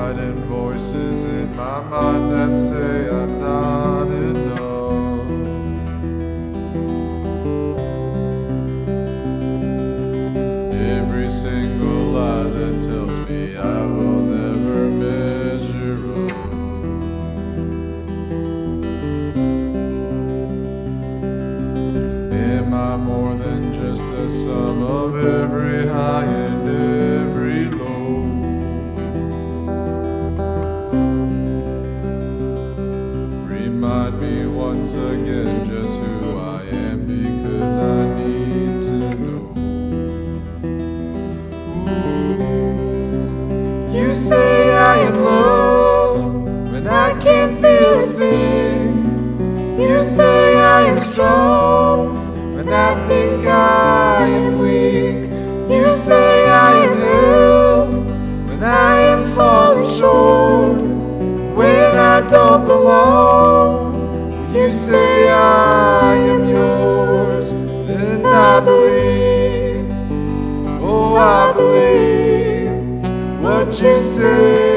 fighting voices in my mind that say I'm not enough. Every single lie that tells me I will never measure up. Am I more than just the sum of every high and every low? Remind me once again just who I am, because I need to know. Ooh. You say I am loved when I can't feel a thing. You say I am strong when I think I am weak. You say I am held when I am falling short, when I don't belong. You say I am yours, and I believe, oh I believe what you say.